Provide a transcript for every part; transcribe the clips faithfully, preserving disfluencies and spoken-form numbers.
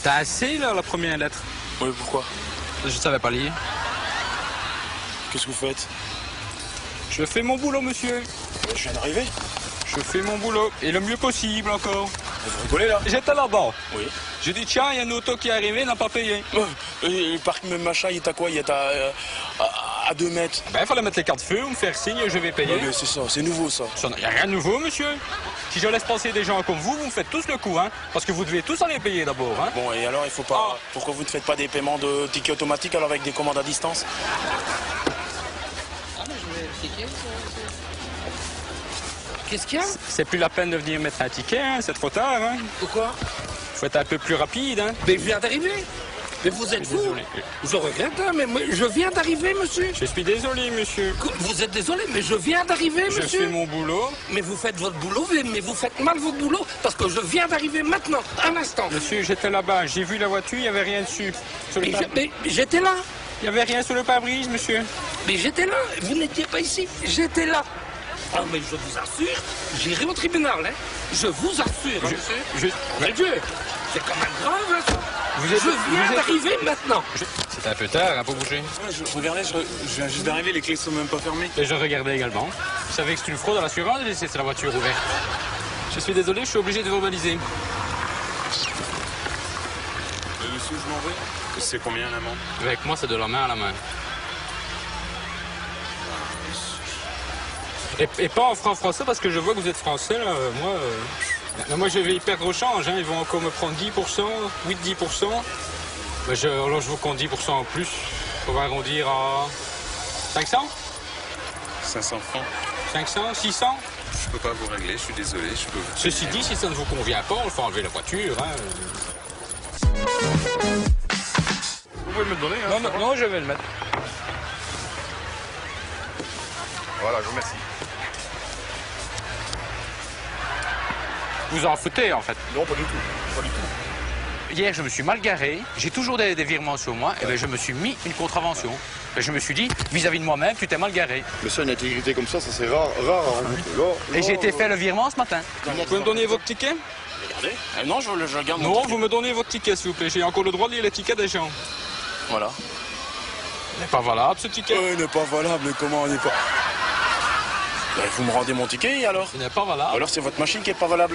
C'était assez, là, la première lettre. Oui, pourquoi? Je savais pas lire. Qu'est-ce que vous faites? Je fais mon boulot, monsieur. Je viens d'arriver. Je fais mon boulot. Et le mieux possible, encore. Vous rigolez, là? J'étais là-bas. Oui. J'ai dit, tiens, il y a une auto qui est arrivée, n'a pas payé. Euh, et le parc même machin, il est à quoi? Il est à, euh, à, à deux mètres. Ben, il fallait mettre les cartes feu, me faire signe, je vais payer. Ouais, mais c'est ça, c'est nouveau, ça. Il n'y a rien de nouveau, monsieur. Si je laisse passer des gens comme vous, vous me faites tous le coup, hein. Parce que vous devez tous aller payer d'abord, hein. Bon, et alors, il faut pas... Ah. Pourquoi vous ne faites pas des paiements de tickets automatiques, alors avec des commandes à distance? Qu'est-ce qu'il y a? C'est plus la peine de venir mettre un ticket, hein. C'est trop tard, hein. Pourquoi? Faut être un peu plus rapide, hein. Mais je viens d'arriver. Mais vous êtes fou. Désolé. Je regrette, hein, mais moi, je viens d'arriver, monsieur. Je suis désolé, monsieur. Vous êtes désolé, mais je viens d'arriver, Je monsieur. fais mon boulot. Mais vous faites votre boulot, mais vous faites mal votre boulot, parce que je viens d'arriver maintenant, un instant. Monsieur, j'étais là-bas. J'ai vu la voiture, il n'y avait rien dessus. Sur le Mais pare- je- mais j'étais là. Il n'y avait rien sur le pare-brise, monsieur. Mais j'étais là. Vous n'étiez pas ici. J'étais là. Ah, mais je vous assure, j'irai au tribunal, hein. Je vous assure, hein, Je- monsieur. je- Mon Dieu, c'est quand même grave, hein, ça. Vous êtes- je viens vous êtes- d'arriver maintenant. Je- C'est un peu tard, hein, pour bouger. Ouais, je, regardez, je, je viens juste d'arriver, les clés sont même pas fermées. Et je regardais également. Vous savez que c'est une fraude à l'assurance de laisser la voiture ouverte. Je suis désolé, je suis obligé de verbaliser. Euh, monsieur, je m'en vais. C'est combien l'amende? Avec moi, c'est de la main à la main. Et, et pas en franc français, parce que je vois que vous êtes français, là. euh, Moi, euh, moi, je vais y perdre au change. Hein. Ils vont encore me prendre dix pour cent, huit à dix pour cent. Mais je, alors, je vous compte dix pour cent en plus. On va arrondir à cinq cents, cinq cents francs. cinq cents, six cents. Je peux pas vous régler, je suis désolé. Je peux vous... Ceci dit, si ça ne vous convient pas, on le fait enlever la voiture. Hein. Vous pouvez me le donner, hein? Non, non, non, je vais le mettre. Voilà, je vous remercie. Vous en foutez, en fait. Non, pas du tout. Pas du tout. Hier, je me suis mal garé. J'ai toujours des, des virements sur moi. Et bien, je me suis mis une contravention. Et je me suis dit, vis-à-vis de moi-même, tu t'es mal garé. Mais ça, une intégrité comme ça, ça c'est rare, rare à rencontrer. Là, Et là, j'ai été là, faire le virement ce matin. Vous pouvez me donner votre ticket? Regardez. Euh, non, je, je regarde mon Non, ticket. vous me donnez votre ticket, s'il vous plaît. J'ai encore le droit de lire les tickets des gens. Voilà. Il n'est pas valable, ce ticket. Euh, il n'est pas valable, mais comment il n'est pas... Ben, vous me rendez mon ticket, alors? Il n'est pas valable. Alors c'est votre machine qui est pas valable.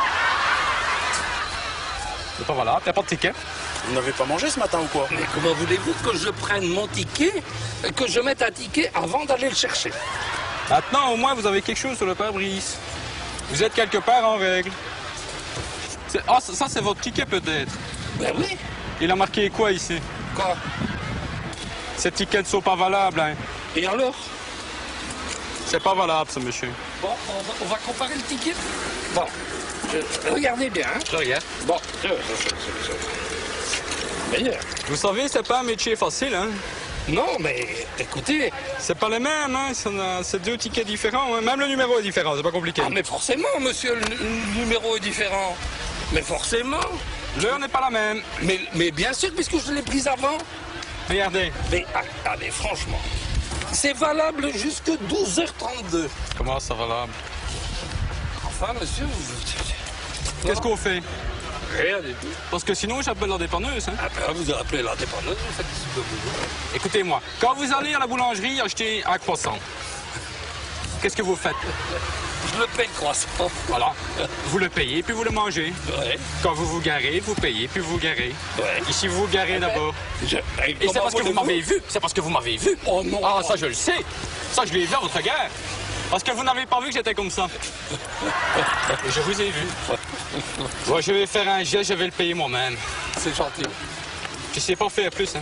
Il n'est pas valable. Il n'y a pas de ticket. Vous n'avez pas mangé ce matin ou quoi? Mais comment voulez-vous que je prenne mon ticket, que je mette un ticket avant d'aller le chercher? Maintenant, au moins, vous avez quelque chose sur le pare-brise. Vous êtes quelque part en règle. C'est- Ah, ça, ça, c'est votre ticket, peut-être. Ben oui. Il a marqué quoi, ici? Quoi? Ces tickets ne sont pas valables, hein. Et alors? C'est pas valable, ça, monsieur. Bon, on va, on va comparer le ticket. Bon, je- regardez bien. Hein. Je regarde. Bon, je, je, je, je, je- Meilleur. Vous savez, c'est pas un métier facile, hein. Non, mais écoutez, C'est pas les mêmes, hein. C'est un- c'est deux tickets différents, hein. Même le numéro est différent, c'est pas compliqué. ah mais forcément, monsieur, le, le numéro est différent. Mais forcément. L'heure n'est pas la même. Mais, mais bien sûr, puisque je l'ai prise avant. Regardez. Mais ah, allez, franchement, c'est valable jusque douze heures trente-deux. Comment ça valable? Enfin, monsieur, vous... Qu'est-ce qu'on fait? Rien du tout. Parce que sinon, j'appelle la dépanneuse, hein. Ah ben, vous appelez la dépendeuse, vous faites ce que vous voulez. Écoutez-moi, quand vous allez à la boulangerie acheter un croissant, qu'est-ce que vous faites? Je le paye le croissant. Voilà. Vous le payez, puis vous le mangez. Ouais, Quand vous vous garez, vous payez, puis vous vous garez. ouais. Ici, vous vous garez d'abord. Je- Et c'est comment parce que vous voulez-vous? m'avez vu. C'est parce que vous m'avez vu. Oh non. Ah, ça, je le sais. Ça, je l'ai vu à votre guerre. Parce que vous n'avez pas vu que j'étais comme ça. Et je vous ai vu. Bon, je vais faire un geste, je vais le payer moi-même. C'est gentil. Je sais pas faire plus, hein.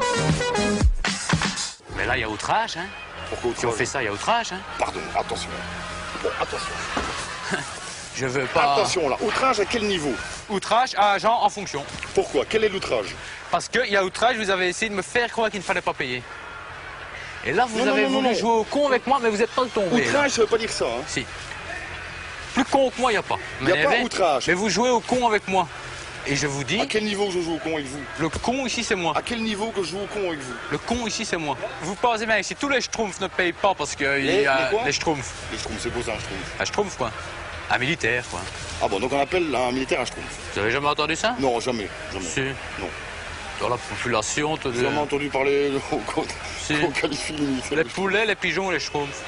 Mais là, il y a outrage, hein. Pourquoi Si on fait ça, il y a outrage, hein. Pardon, attention. Bon, attention. Je veux pas... Attention là, outrage à quel niveau? Outrage à agent en fonction. Pourquoi? Quel est l'outrage? Parce qu'il y a outrage, vous avez essayé de me faire croire qu'il ne fallait pas payer. Et là, vous Non, non, avez non, voulu non. jouer au con avec moi, mais vous n'êtes pas tombé. là. Outrage, ça veut pas dire ça. Hein. Si. Plus con que moi, il n'y a pas. Y a Mais pas mais- outrage. Mais vous jouez au con avec moi. Et je vous dis, À quel niveau je joue au con avec vous? le con ici, c'est moi. À quel niveau que je joue au con avec vous? Le con ici, c'est moi. Vous pensez bien, si tous les schtroumpfs ne payent pas parce que il Les- y a les quoi les schtroumpfs. Les schtroumpfs, c'est beau ça, un schtroumpf. Un schtroumpf, quoi. Un militaire, quoi. Ah bon, donc on appelle un militaire un schtroumpf. Vous avez jamais entendu ça? Non, jamais, jamais. Si. Non. Dans la population, tout J'ai jamais entendu parler qu'on Si. qu'on qualifie les militaires. Les poulets, les pigeons, les schtroumpfs.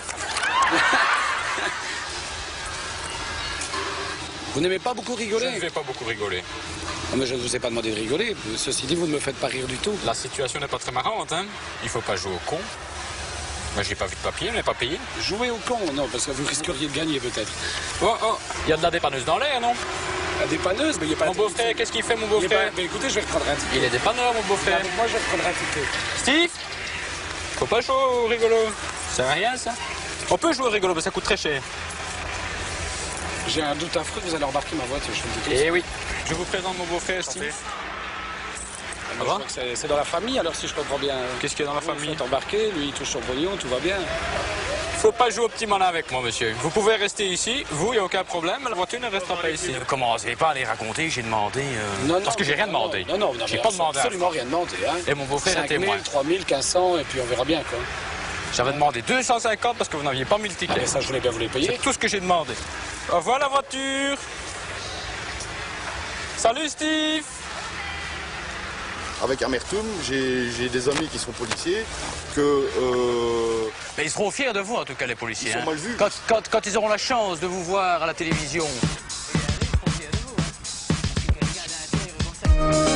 Vous n'aimez pas beaucoup Je rigoler? ne vais pas beaucoup rigoler. Non, mais je ne vous ai pas demandé de rigoler. Ceci dit, vous ne me faites pas rire du tout. La situation n'est pas très marrante, hein. Il faut pas jouer au con. Moi, j'ai pas vu de papier, on n'est pas payé. Jouer au con, non, parce que vous risqueriez de gagner peut-être. Oh, oh, il y a de la dépanneuse dans l'air, non? La dépanneuse, mais il n'y a pas... Mon beau-frère, qu'est-ce qu'il fait, mon Il y a beau-frère? pas- mais écoutez, je vais reprendre un ticket. Il est dépanneur, mon beau-frère. Avec moi, je vais reprendre un ticket. Steve, faut pas jouer au rigolo. Ça sert à rien, ça. On peut jouer au rigolo, mais ça coûte très cher. J'ai un doute affreux que vous allez embarquer ma voiture, je vous le dis. Eh oui. Je vous présente mon beau-frère, Steve. Moi, je crois que c'est- c'est dans la famille, alors si je comprends bien. Qu'est-ce qu'il y a dans la Vous famille? faites embarquer, lui il touche son pognon, tout va bien. Faut pas jouer au petit malin avec moi, monsieur. Vous pouvez rester ici, vous, il n'y a aucun problème, la voiture ne restera pas ici. Ne commencez pas à les raconter, j'ai demandé... euh, Non, non, Parce que j'ai rien non, demandé. Non, non, vous n'avez J'ai pas demandé. absolument rien demandé. Hein. Et mon beau-frère est témoin. cinq mille, trois mille, quinze cents, et puis on verra bien quoi. J'avais demandé deux cent cinquante parce que vous n'aviez pas mis le Ah, ticket. mais ça, je voulais bien vous les payer. C'est tout ce que j'ai demandé. Au revoir la voiture. Salut Steve. Avec amertume, j'ai j'ai des amis qui sont policiers que... euh, Mais ils seront fiers de vous, en tout cas, les policiers. Ils sont hein. mal vus. Quand, quand- quand ils auront la chance de vous voir à la télévision. Ils seront fiers de vous, hein. Parce que quelqu'un d'intègre comme ça.